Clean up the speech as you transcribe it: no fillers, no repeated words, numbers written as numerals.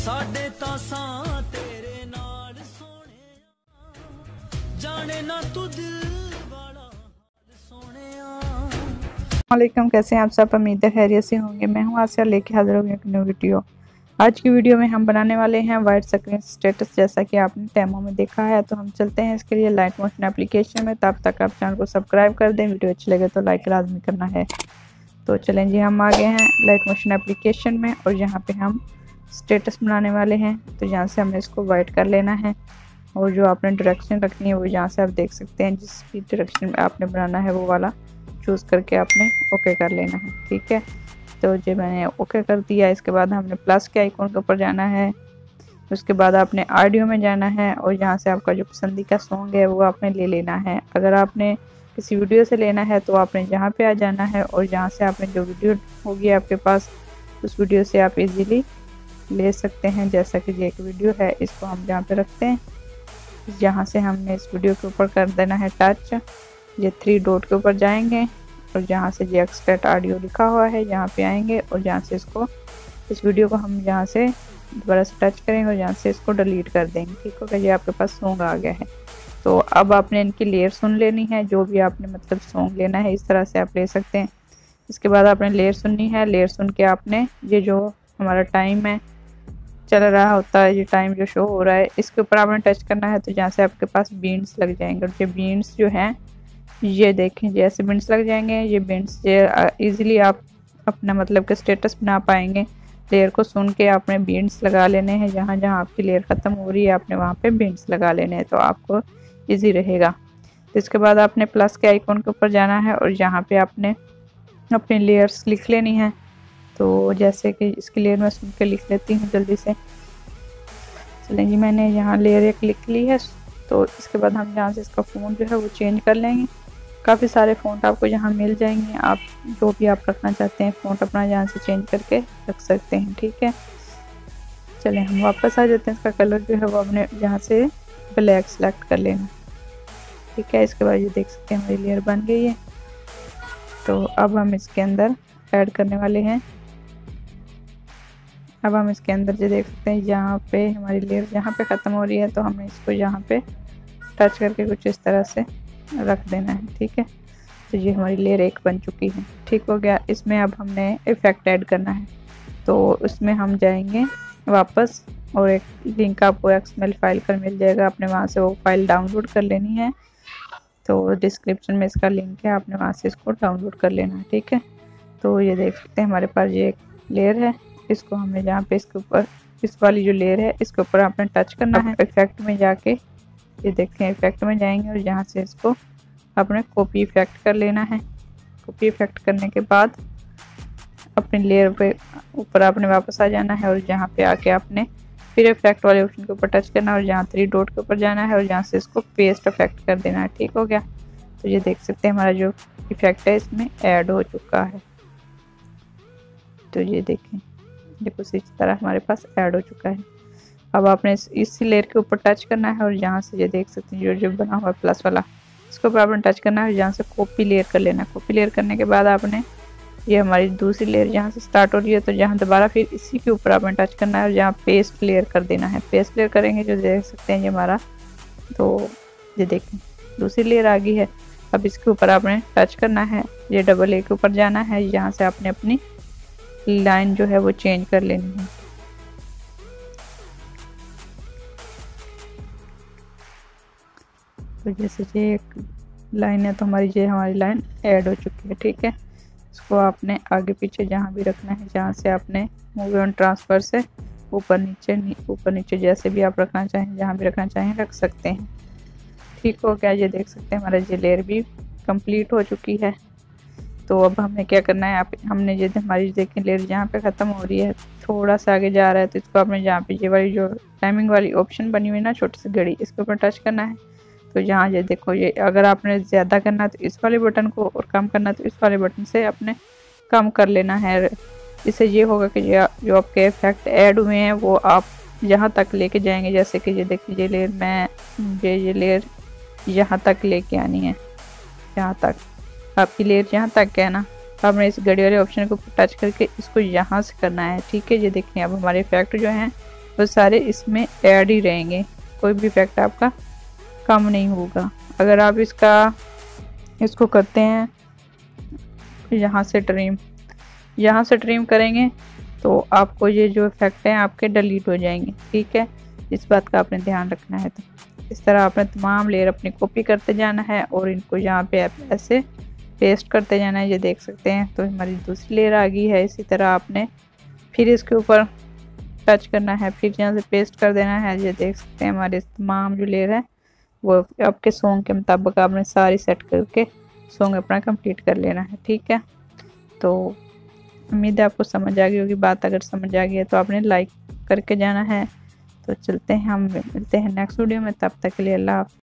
साडे तां तेरे नाल सोने जाने ना तू दिल वाला सोने। वालेकुम, कैसे हैं आप सब? उम्मीद है खैरियत से होंगे। मैं हूं आसिया, लेके हाजिर हो गई एक न्यू वीडियो। आज की वीडियो में हम बनाने वाले हैं वाइट स्क्रीन स्टेटस। जैसा कि आपने डेमो में देखा है, तो हम चलते हैं इसके लिए लाइट मोशन एप्लीकेशन में। तब तक आप चैनल को सब्सक्राइब कर दें, वीडियो अच्छी लगे तो लाइक लाजमी करना है। तो चलें जी, हम आ गए हैं लाइट मोशन एप्लीकेशन में और यहाँ पे हम स्टेटस बनाने वाले हैं। तो यहाँ से हमें इसको वाइट कर लेना है और जो आपने डायरेक्शन रखनी है वो यहाँ से आप देख सकते हैं। जिस भी डायरेक्शन में आपने बनाना है वो वाला चूज़ करके आपने ओके कर लेना है। ठीक है, तो जो मैंने ओके कर दिया। इसके बाद हमने प्लस के आइकॉन के ऊपर जाना है। उसके बाद आपने ऑडियो में जाना है और यहाँ से आपका जो पसंदीदा सॉन्ग है वो आपने ले लेना है। अगर आपने किसी वीडियो से लेना है तो आपने यहाँ पे आ जाना है और यहाँ से आपने जो वीडियो होगी आपके पास, उस वीडियो से आप इजीली ले सकते हैं। जैसा कि ये एक वीडियो है, इसको हम यहाँ पे रखते हैं। यहाँ से हमने इस वीडियो के ऊपर कर देना है टच। ये 3 डॉट के ऊपर जाएंगे और जहाँ से ये एक्सट्रैक्ट ऑडियो लिखा हुआ है यहाँ पे आएंगे और जहाँ से इस वीडियो को हम यहाँ से दोबारा से टच करेंगे और यहाँ से इसको डिलीट कर देंगे। ठीक होगा, ये आपके पास सॉन्ग आ गया है। तो अब आपने इनकी लेयर सुन लेनी है, जो भी आपने मतलब सॉन्ग लेना है इस तरह से आप ले सकते हैं। इसके बाद आपने लेयर सुननी है। लेयर सुन के आपने ये जो हमारा टाइम है चल रहा होता है, ये टाइम जो शो हो रहा है, इसके ऊपर आपने टच करना है। तो जहाँ से आपके पास बीन्स लग जाएंगे और ये बीन्स जो हैं ये देखें, जैसे बीन्स लग जाएंगे ये बीन्स ईजिली आप अपना मतलब कि स्टेटस बना पाएंगे। लेयर को सुन के आपने बीन्स लगा लेने हैं। जहाँ जहाँ आपकी लेयर ख़त्म हो रही है आपने वहाँ पे बीन्स लगा लेने हैं, तो आपको इजी रहेगा। तो इसके बाद आपने प्लस के आइकॉन के ऊपर जाना है और यहाँ पे आपने अपनी लेयर्स लिख लेनी है। तो जैसे कि इसकी लेयर मैं सुन के लिख लेती हूँ जल्दी से। चलें जी, मैंने यहाँ लेयर एक लिख ली है। तो इसके बाद हम यहाँ से इसका फ़ॉन्ट जो है वो चेंज कर लेंगे। काफ़ी सारे फ़ॉन्ट आपको यहाँ मिल जाएंगे, आप जो भी आप रखना चाहते हैं फ़ॉन्ट अपना यहाँ से चेंज करके रख सकते हैं। ठीक है, चलें हम वापस आ जाते हैं। इसका कलर जो है वो अपने यहाँ से ब्लैक सेलेक्ट कर लेना। ठीक है, इसके बाद ये देख सकते हैं हमारी लेयर बन गई है। तो अब हम इसके अंदर ऐड करने वाले हैं। अब हम इसके अंदर जो देख सकते हैं यहाँ पे हमारी लेयर यहाँ पे ख़त्म हो रही है, तो हमें इसको यहाँ पे टच करके कुछ इस तरह से रख देना है। ठीक है, तो ये हमारी लेयर एक बन चुकी है। ठीक हो गया। इसमें अब हमने इफ़ेक्ट ऐड करना है, तो उसमें हम जाएंगे वापस और एक लिंक आपको XML फाइल पर मिल जाएगा, आपने वहाँ से वो फाइल डाउनलोड कर लेनी है। तो डिस्क्रिप्शन में इसका लिंक है, आपने वहाँ से इसको डाउनलोड कर लेना है। ठीक है, तो ये देख सकते हैं हमारे पास ये एक लेयर है। इसको हमें जहाँ पे इसके ऊपर इस वाली जो लेयर है इसके ऊपर आपने टच करना है। इफेक्ट में जाके ये देखें, इफेक्ट में जाएंगे और यहाँ से इसको आपने कॉपी इफेक्ट कर लेना है। कॉपी इफेक्ट करने के बाद अपनी लेयर पे ऊपर आपने वापस आ जाना है और यहाँ पे आके आपने फिर इफेक्ट वाले ऑप्शन के ऊपर टच करना है और यहाँ 3 डॉट के ऊपर जाना है और यहाँ से इसको पेस्ट इफेक्ट कर देना है। ठीक हो गया। तो ये देख सकते हैं हमारा जो इफेक्ट है इसमें ऐड हो चुका है। तो ये देखें, ये कुछ इस तरह हमारे पास ऐड हो चुका है। अब आपने इस लेयर के ऊपर टच करना है और यहाँ से ये देख सकते हैं जो बना हुआ है प्लस वाला, इसके ऊपर आपने टच करना है और यहाँ से कॉपी लेयर कर लेना है। कॉपी लेयर करने के बाद आपने ये हमारी दूसरी लेयर यहाँ से स्टार्ट हो रही है, तो जहाँ दोबारा फिर इसी के ऊपर आपने टच करना है और जहाँ पेस्ट लेयर कर देना है। पेस्ट लेयर करेंगे जो देख सकते हैं ये हमारा, तो ये देखें दूसरी लेयर आ गई है। अब इसके ऊपर आपने टच करना है, ये डबल ए के ऊपर जाना है, यहाँ से आपने अपनी लाइन जो है वो चेंज कर लेनी है। तो जैसे ये एक लाइन है, तो हमारी लाइन ऐड हो चुकी है। ठीक है, इसको आपने आगे पीछे जहाँ भी रखना है, जहाँ से आपने मूव ऑन ट्रांसफर से ऊपर नीचे जैसे भी आप रखना चाहें, जहाँ भी रखना चाहें रख सकते हैं। ठीक हो गया। ये देख सकते हैं हमारा ये लेयर भी कंप्लीट हो चुकी है। तो अब हमें क्या करना है, हमने ये हमारी देखें लेयर जहाँ पे ख़त्म हो रही है, थोड़ा सा आगे जा रहा है, तो इसको आपने जहाँ पे ये वाली जो टाइमिंग वाली ऑप्शन बनी हुई है ना, छोटी सी घड़ी, इसके ऊपर टच करना है। तो यहाँ ये देखो, ये अगर आपने ज़्यादा करना है तो इस वाले बटन को और कम करना है तो इस वाले बटन से आपने कम कर लेना है। इससे ये होगा कि जो आपके इफेक्ट ऐड हुए हैं वो आप यहाँ तक लेके जाएंगे। जैसे कि ये देखिए, ये लेयर यहाँ तक लेके आनी है, यहाँ तक आपकी लेयर यहाँ तक है ना। आपने इस घड़ी वाले ऑप्शन को टच करके इसको यहाँ से करना है। ठीक है, ये देखिए अब हमारे इफेक्ट जो हैं वो सारे इसमें ऐड ही रहेंगे, कोई भी इफेक्ट आपका कम नहीं होगा। अगर आप इसको करते हैं यहाँ से ट्रिम करेंगे तो आपको ये जो इफेक्ट हैं आपके डिलीट हो जाएंगे, ठीक है। इस बात का आपने ध्यान रखना है। तो इस तरह आपने तमाम लेयर अपनी कॉपी करते जाना है और इनको यहाँ पे ऐसे पेस्ट करते जाना है। ये देख सकते हैं तो हमारी दूसरी लेयर आ गई है। इसी तरह आपने फिर इसके ऊपर टच करना है, फिर यहाँ से पेस्ट कर देना है। ये देख सकते हैं हमारे तमाम जो लेयर है वो आपके सॉन्ग के मुताबिक आपने सारी सेट करके सॉन्ग अपना कंप्लीट कर लेना है, ठीक है। तो उम्मीद है आपको समझ आ गई होगी बात। अगर समझ आ गई है तो आपने लाइक करके जाना है। तो चलते हैं, हम मिलते हैं नेक्स्ट वीडियो में, तब तक के लिए अल्लाह हाफ़िज़।